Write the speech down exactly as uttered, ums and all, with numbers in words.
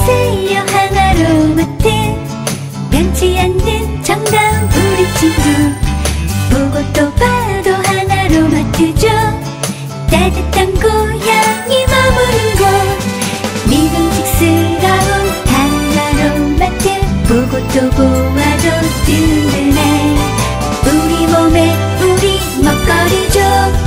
오세요 하나로마트. 변치 않는 정다운 우리 친구. 보고 또 봐도 하나로마트죠. 따뜻한 고향이 머무는 곳. 믿음직스러운 하나로마트. 보고 또 보아도 든든해. 우리 몸에 우리 먹거리죠.